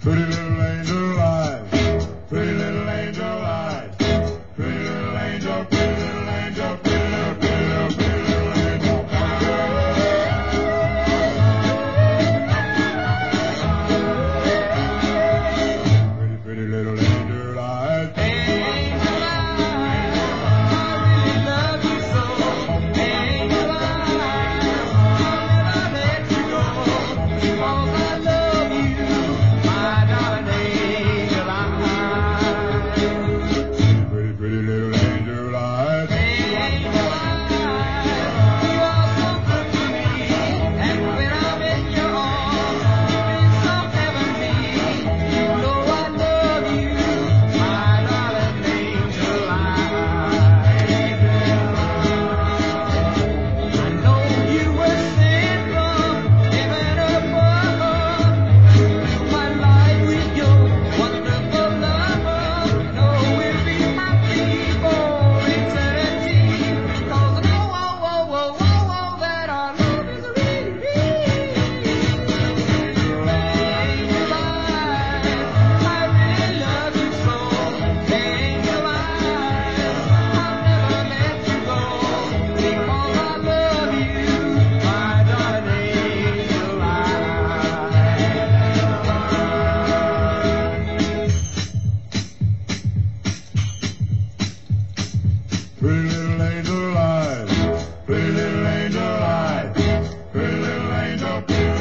Pretty little angel eyes, pretty little angel eyes, pretty little angel, pretty little angel, pretty little, pretty little, pretty little angel. Pretty, pretty little angel eyes. Angel eyes, I really love you so. Angel eyes, I'll never let you go. Because I love you, my darling angel eyes. Pretty, pretty little angel eyes. Angel eyes, you are so good to me. And when I'm in your arms, it feels so heavenly. You know I love you, my darling angel eyes. I know you were sent from heaven above to fill my life with your wonderful love. No, we'll be happy for eternity. 'Cause I know, that our love is real. Angel eyes, I really love you so. Angel eyes, I'll never let you go. Because I love you, my darling angel Pretty little angel eyes, pretty little angel eyes, pretty little angel, pretty